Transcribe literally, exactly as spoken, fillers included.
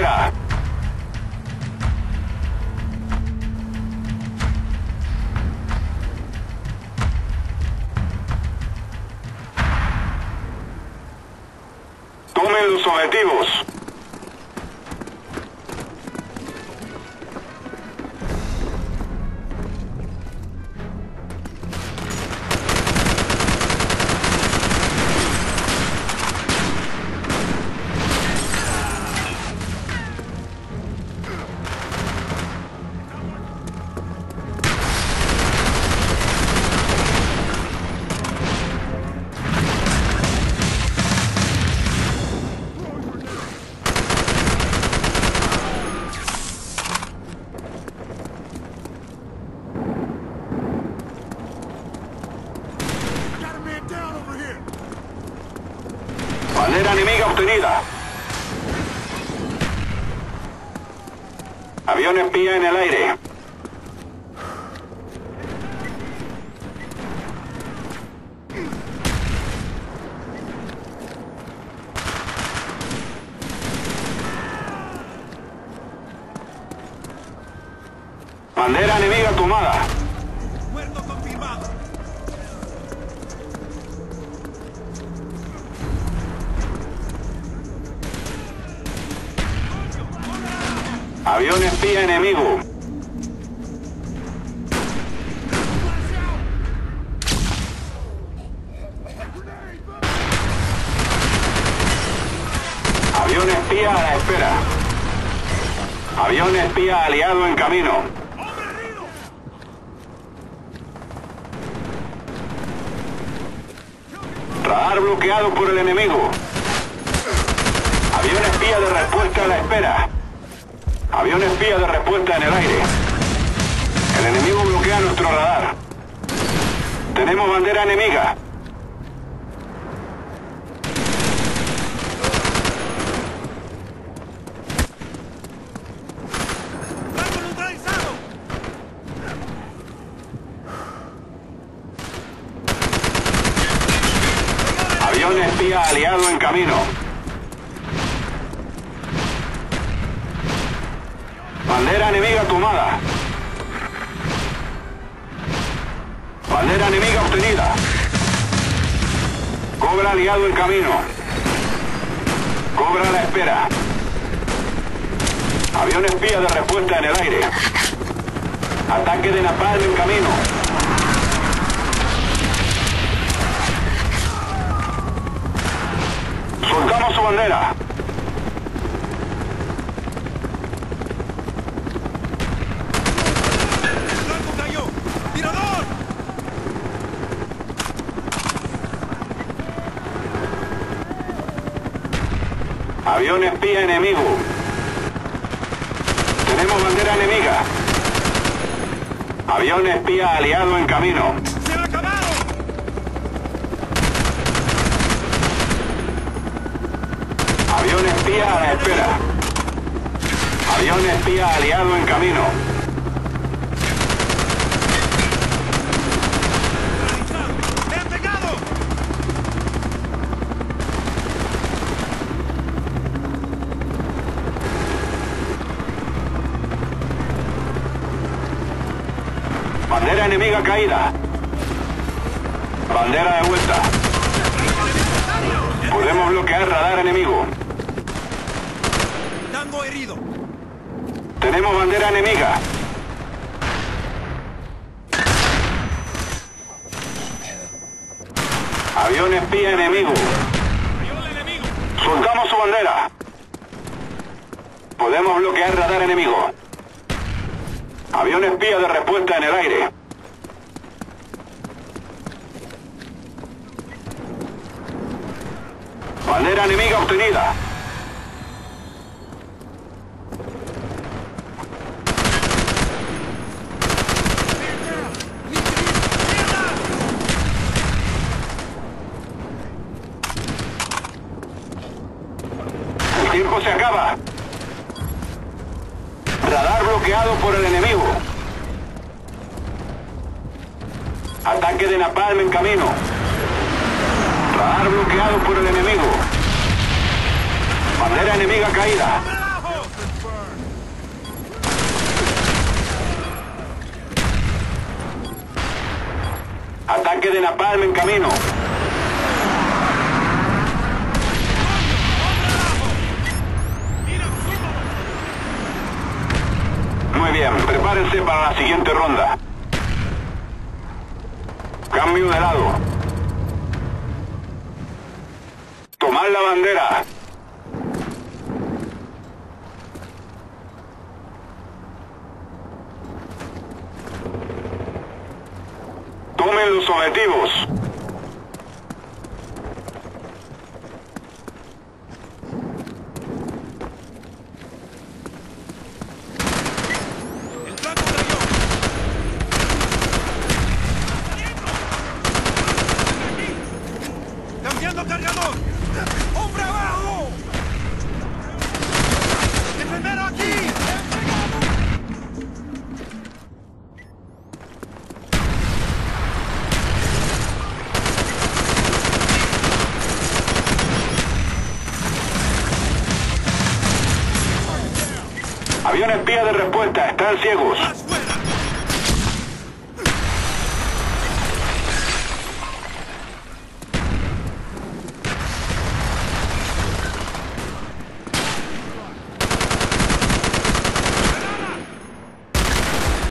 enemiga. Tomen los objetivos. Bandera enemiga obtenida. Avión espía en el aire. Bandera enemiga tomada. Muerto confirmado. Avión espía enemigo. Avión espía a la espera. Avión espía aliado en camino. Radar bloqueado por el enemigo. Avión espía de respuesta a la espera. Avión espía de respuesta en el aire. El enemigo bloquea nuestro radar. Tenemos bandera enemiga. ¡Rango neutralizado! Avión espía aliado en camino. Bandera enemiga tomada. Bandera enemiga obtenida. Cobra aliado en camino. Cobra a la espera. Avión espía de respuesta en el aire. Ataque de napalm en camino. Soltamos su bandera. Avión espía enemigo. Tenemos bandera enemiga. Avión espía aliado en camino. ¡Se ha acabado! Avión espía a la espera. Avión espía aliado en camino. ¡Me han pegado! Bandera enemiga caída. Bandera de vuelta. Podemos bloquear radar enemigo. Tango herido. Tenemos bandera enemiga. Avión espía enemigo. Avión enemigo. Soltamos su bandera. Podemos bloquear radar enemigo. Avión espía de respuesta en el aire. Bandera enemiga obtenida. El tiempo se acaba. Radar bloqueado por el enemigo. Ataque de napalm en camino. Radar bloqueado por el enemigo. Bandera enemiga caída. tanque de napalm en camino. Muy bien, prepárense para la siguiente ronda. Cambio de lado. Tomad la bandera. Tomen los objetivos. ¡El blanco cayó! ¡Cambiando cargador! ¡Hombre abajo! ¡El primero aquí! Avión espía de respuesta, están ciegos.